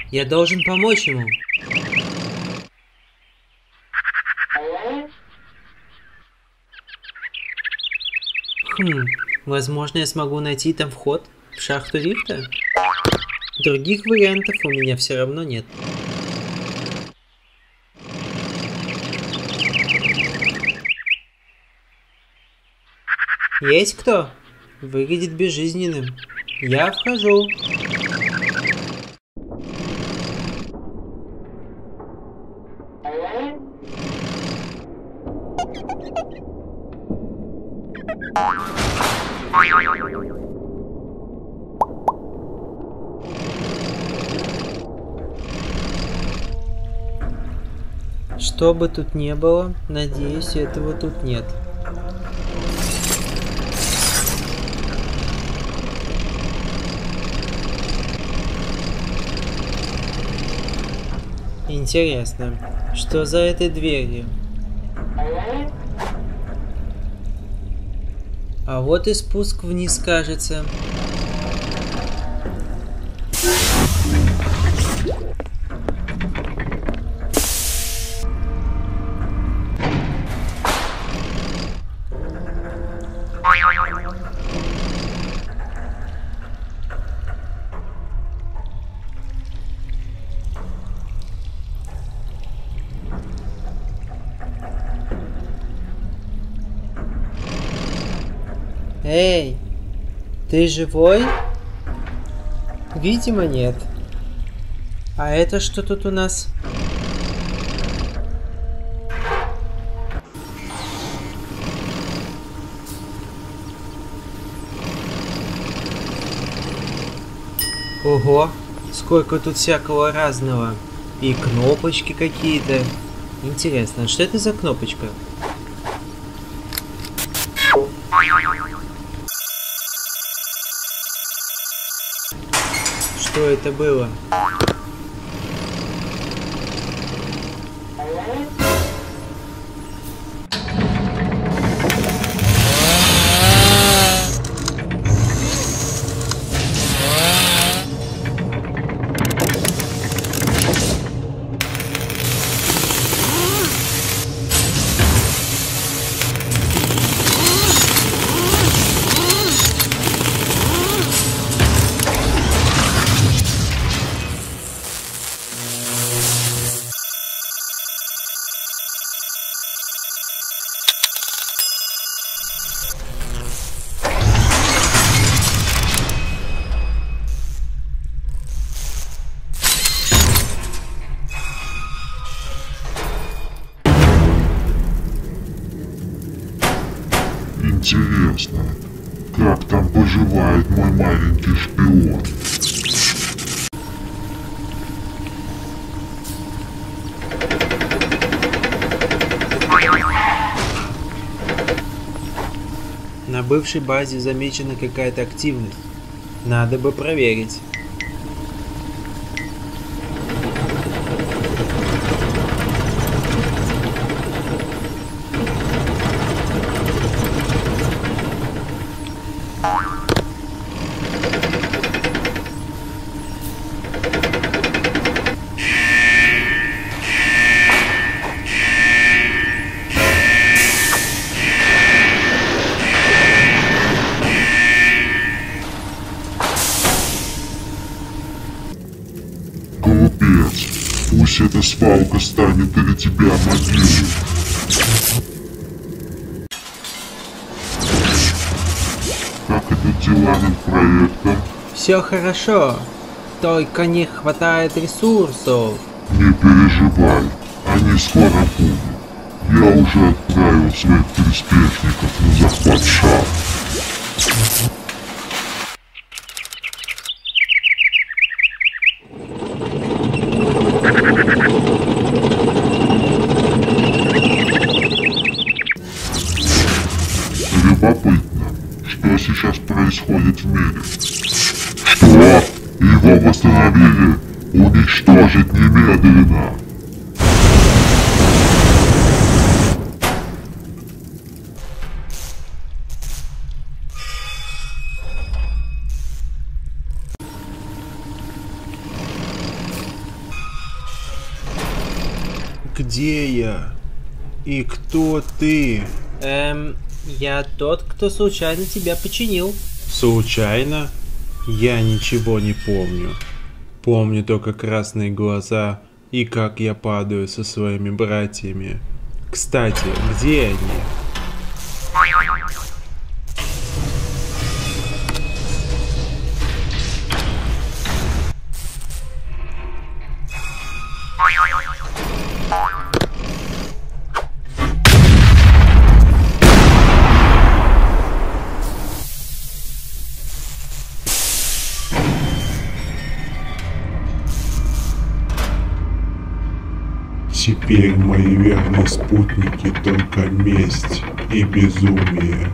Я должен помочь ему. Возможно, я смогу найти там вход в шахту лифта? Других вариантов у меня все равно нет. Есть кто? Выглядит безжизненным. Я вхожу. Что бы тут ни было, надеюсь, этого тут нет. Интересно, что за этой дверью? А вот и спуск вниз, кажется. Эй, ты живой? Видимо, нет. А это что тут у нас? Ого, сколько тут всякого разного. И кнопочки какие-то. Интересно, что это за кнопочка? Что это было? Интересно, как там поживает мой маленький шпион? На бывшей базе замечена какая-то активность. Надо бы проверить. Пусть эта свалка станет для тебя могилой. Как идут дела над проектом? Все хорошо, только не хватает ресурсов. Не переживай, они скоро будут. Я уже отправил своих приспешников на захват шахты. Любопытно, что сейчас происходит в мире. Что? Его восстановили? Уничтожить немедленно! Где я? И кто ты? Я тот, кто случайно тебя починил. Случайно? Я ничего не помню. Помню только красные глаза и как я падаю со своими братьями. Кстати, где они? Теперь мои верные спутники только месть и безумие.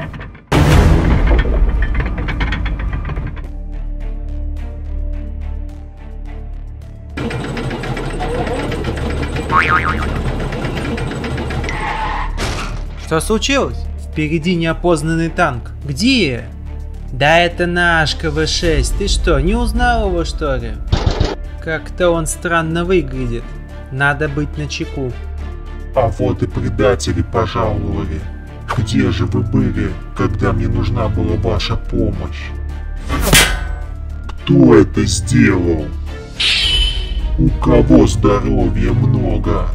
Что случилось? Впереди неопознанный танк. Где? Да это наш КВ-6. Ты что, не узнал его, что ли? Как-то он странно выглядит. Надо быть начеку. А вот и предатели пожаловали. Где же вы были, когда мне нужна была ваша помощь? Кто это сделал? У кого здоровья много?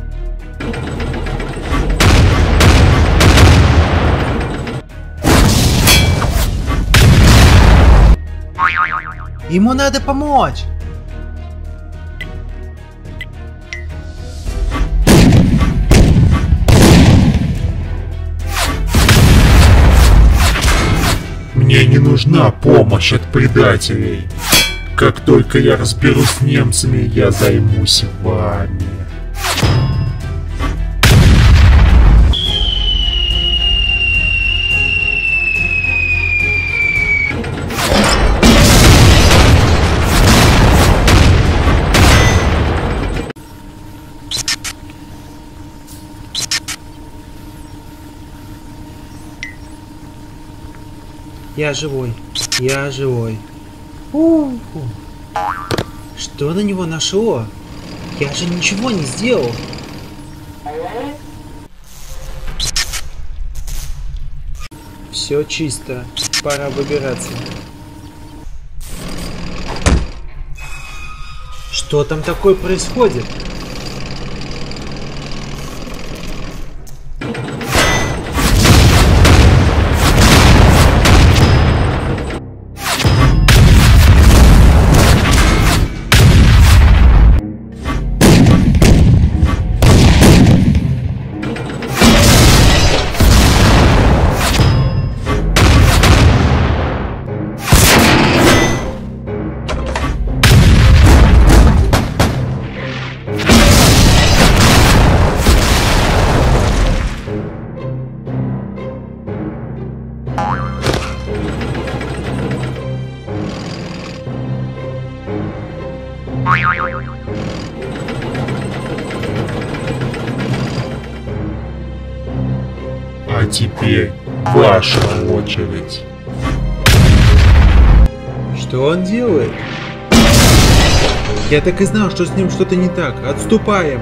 Ему надо помочь. Мне не нужна помощь от предателей. Как только я разберусь с немцами, я займусь вами. Я живой. Я живой. Что на него нашло? Я же ничего не сделал. Все чисто. Пора выбираться. Что там такое происходит? А теперь ваша очередь. Что он делает? Я так и знал, что с ним что-то не так. Отступаем.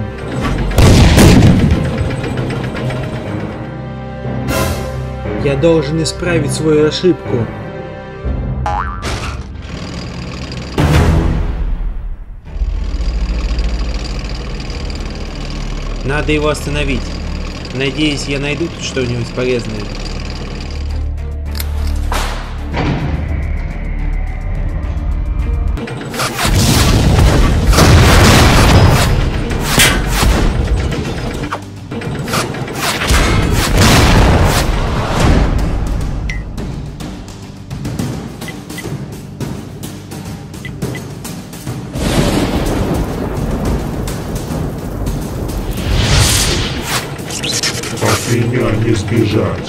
Я должен исправить свою ошибку. Надо его остановить. Надеюсь, я найду тут что-нибудь полезное. От меня не сбежать.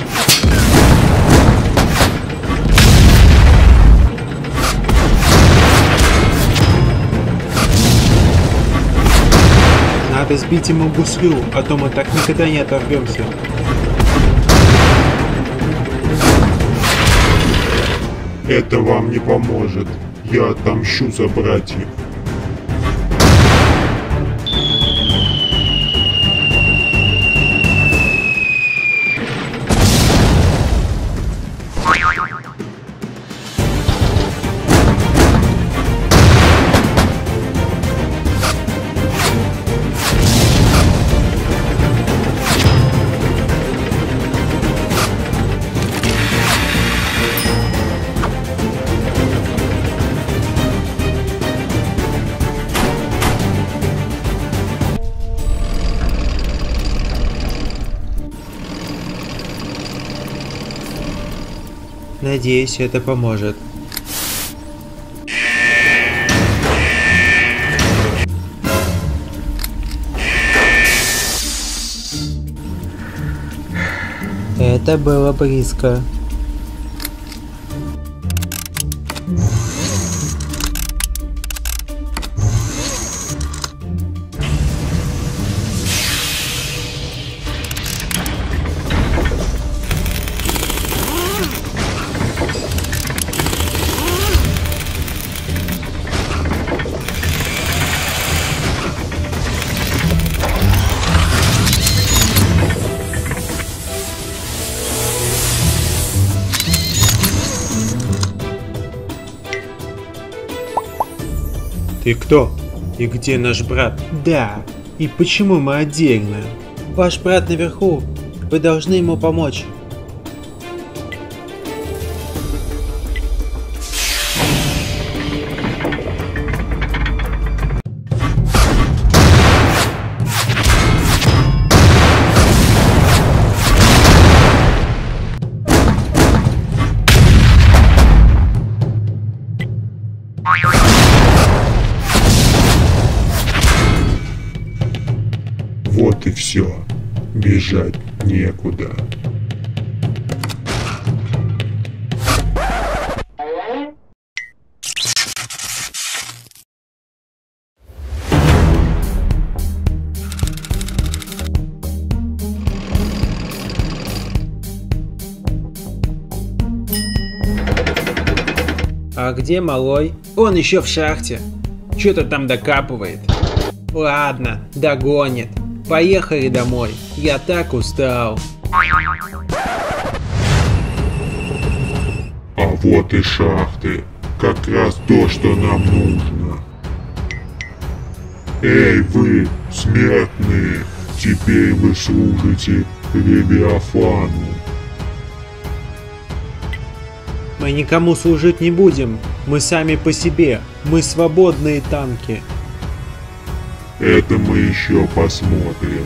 Надо сбить ему гуслю, а то мы так никогда не оторвемся. Это вам не поможет. Я отомщу за братьев. Надеюсь, это поможет. Это было близко. Ты кто? И где наш брат? Да. И почему мы отдельно? Ваш брат наверху. Вы должны ему помочь. Вот и все. Бежать некуда. А где малой? Он еще в шахте. Что-то там докапывает. Ладно, догонит. Поехали домой. Я так устал. А вот и шахты. Как раз то, что нам нужно. Эй, вы, смертные, теперь вы служите Левиафану. Мы никому служить не будем. Мы сами по себе. Мы свободные танки. Это мы еще посмотрим.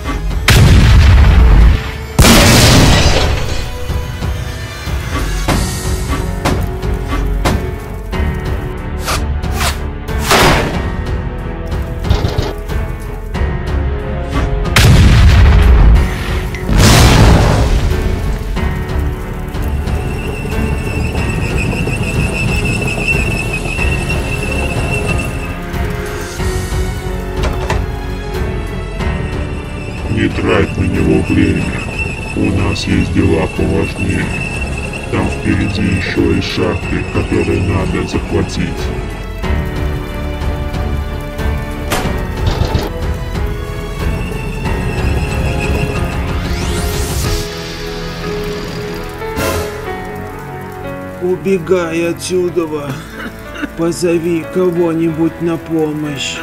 Не трать на него время. У нас есть дела поважнее. Там впереди еще и шахты, которые надо захватить. Убегай отсюда. Позови кого-нибудь на помощь.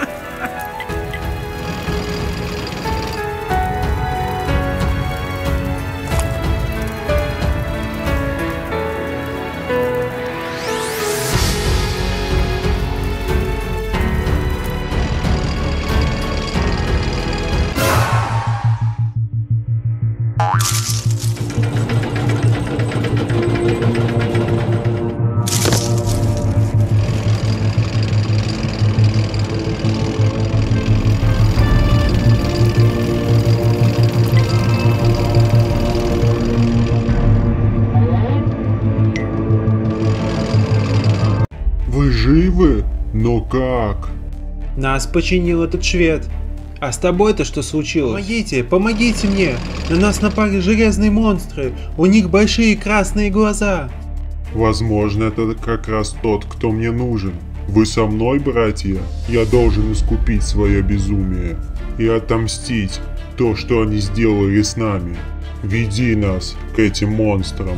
Вы живы? Но как? Нас починил этот швед. А с тобой-то что случилось? Помогите, помогите мне! На нас напали железные монстры. У них большие красные глаза. Возможно, это как раз тот, кто мне нужен. Вы со мной, братья? Я должен искупить свое безумие и отомстить то, что они сделали с нами. Веди нас к этим монстрам.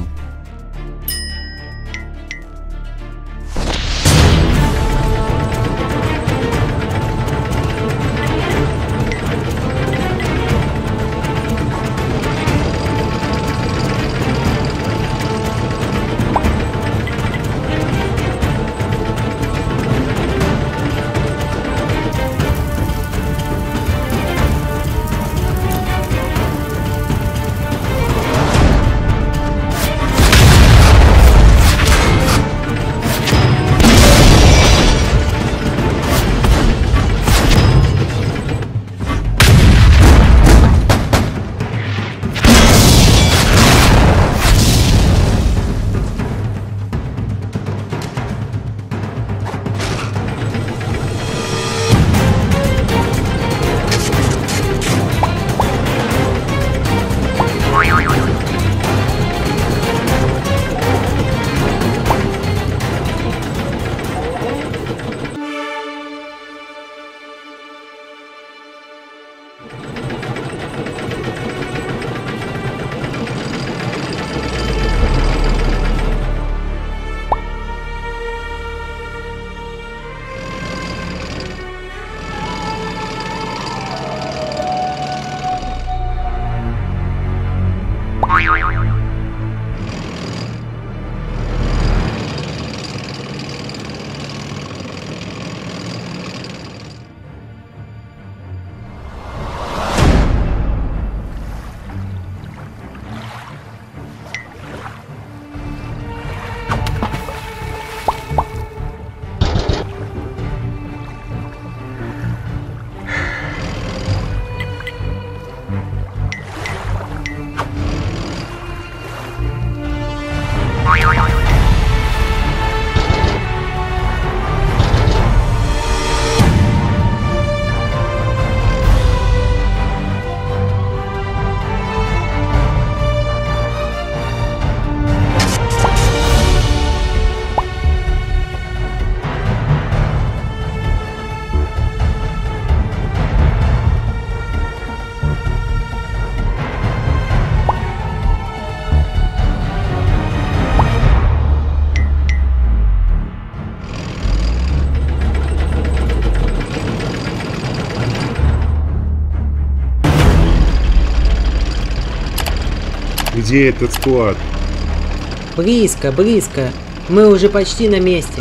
Где этот склад? Близко, близко. Мы уже почти на месте.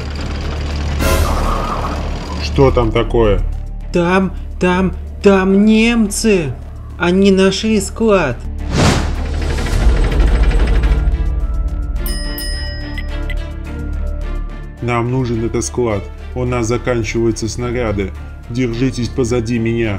Что там такое? Там немцы. Они нашли склад. Нам нужен этот склад. У нас заканчиваются снаряды. Держитесь позади меня.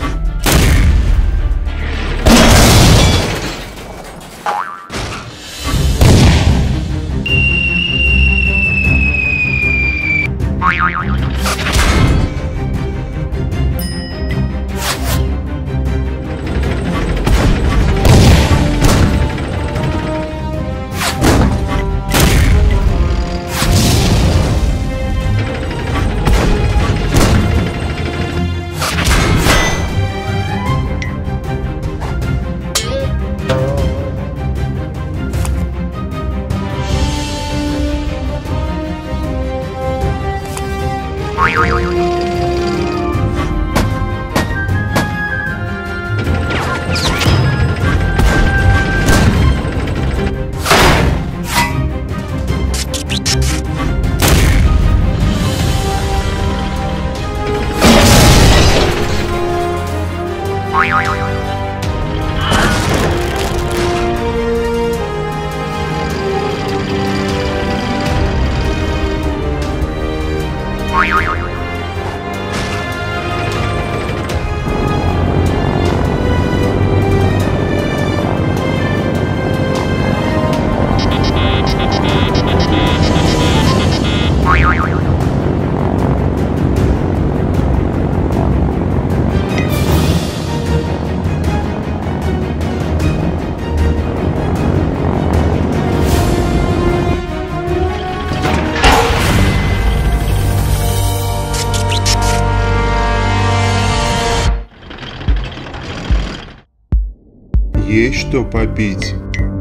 Есть что попить?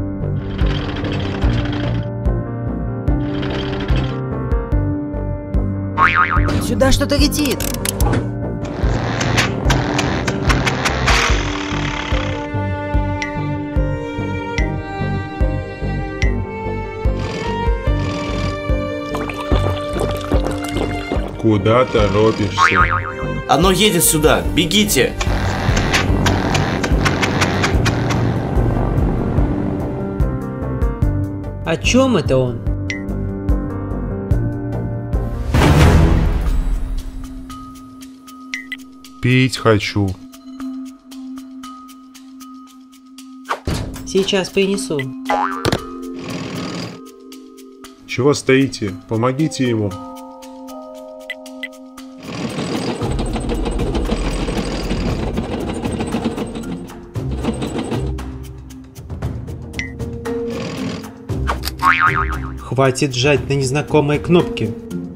Сюда что-то летит. Куда торопишься? Оно едет сюда, бегите! О чем это он? Пить хочу. Сейчас принесу. Чего стоите? Помогите ему. Хватит жать на незнакомые кнопки.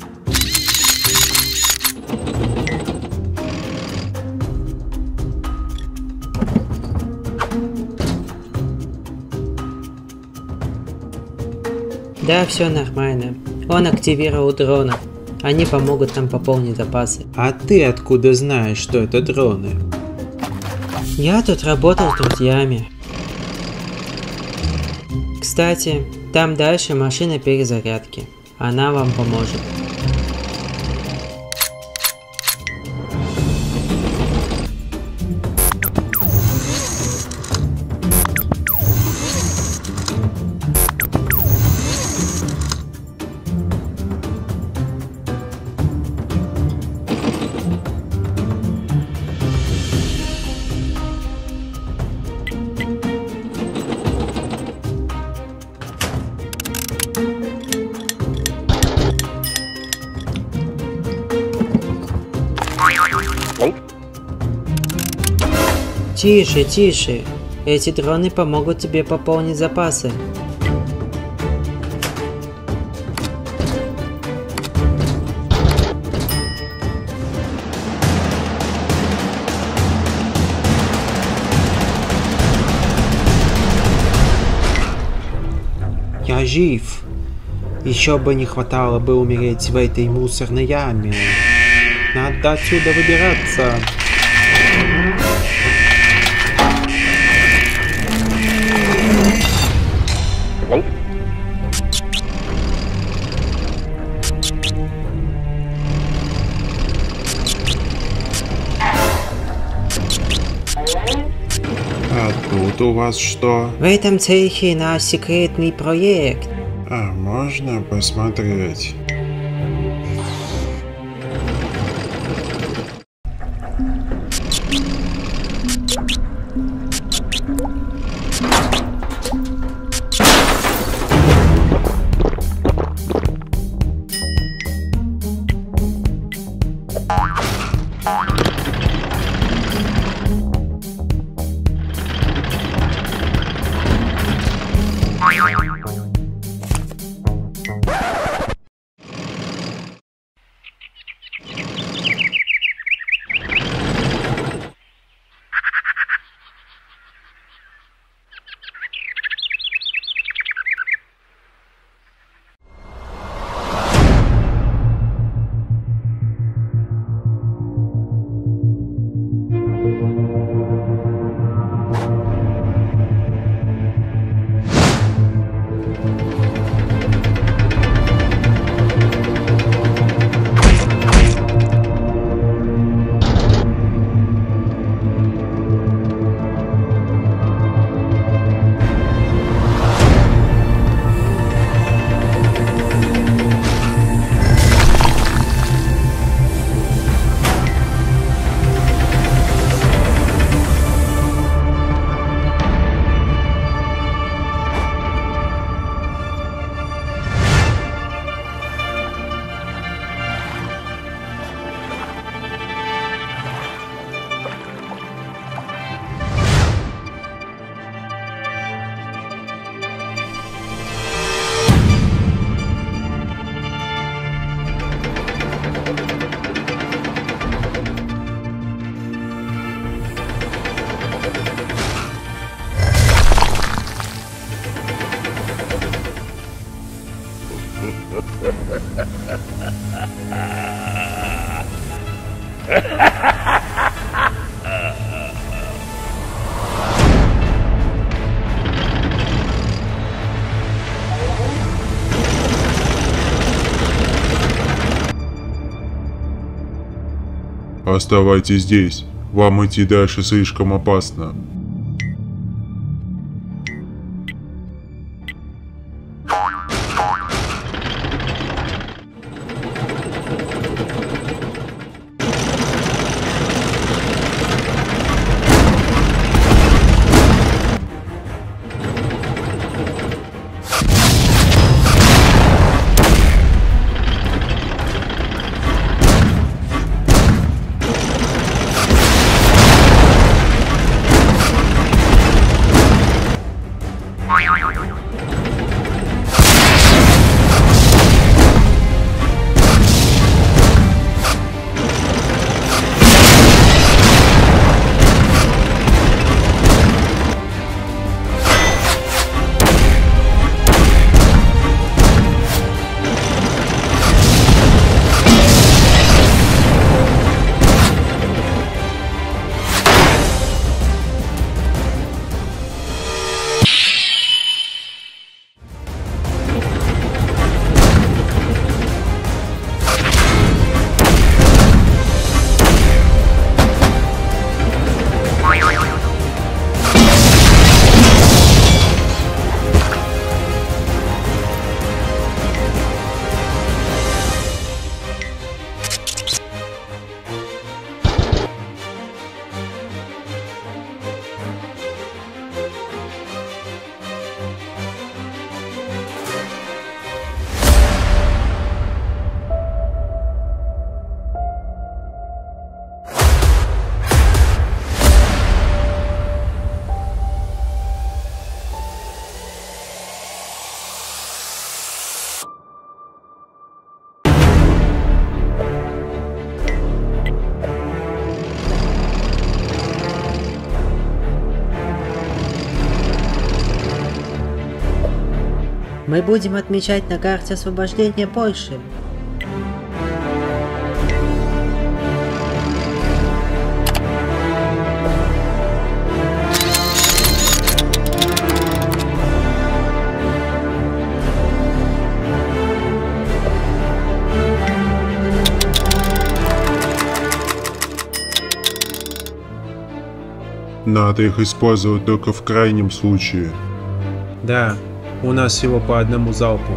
Да, все нормально. Он активировал дронов. Они помогут нам пополнить запасы. А ты откуда знаешь, что это дроны? Я тут работал с друзьями. Кстати, там дальше машина перезарядки. Она вам поможет. Тише, тише. Эти дроны помогут тебе пополнить запасы. Я жив. Еще бы не хватало бы умереть в этой мусорной яме. Надо отсюда выбираться. тут у вас что? В этом цехе наш секретный проект. А, можно посмотреть? Оставайтесь здесь. Вам идти дальше слишком опасно. Мы будем отмечать на карте освобождения Польши. Надо их использовать только в крайнем случае. Да, у нас всего по одному залпу.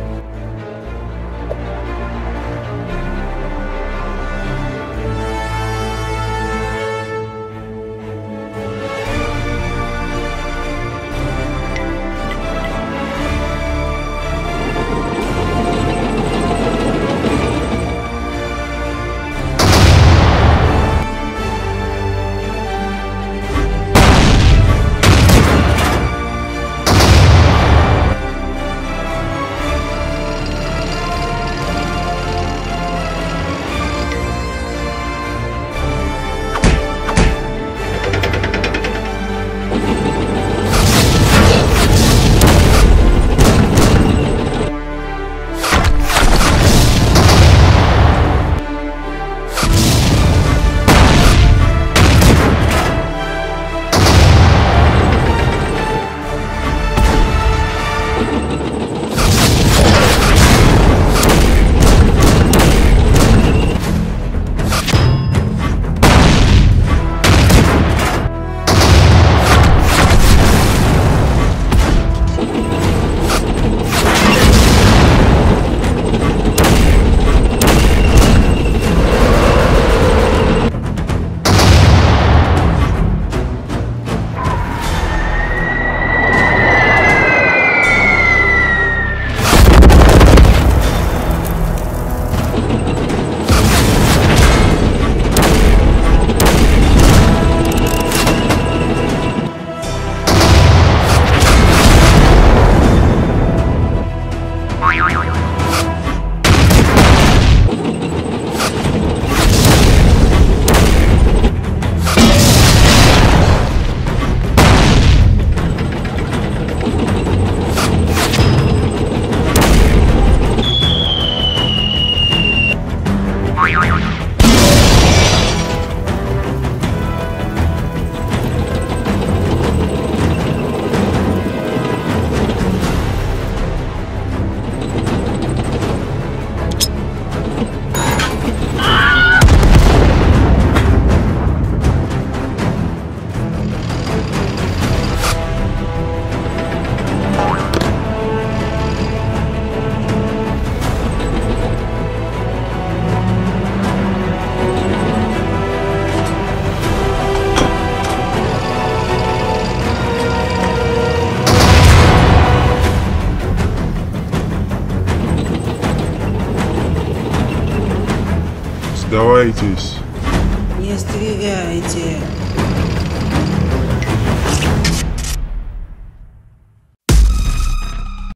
Сдавайтесь. Не стреляйте.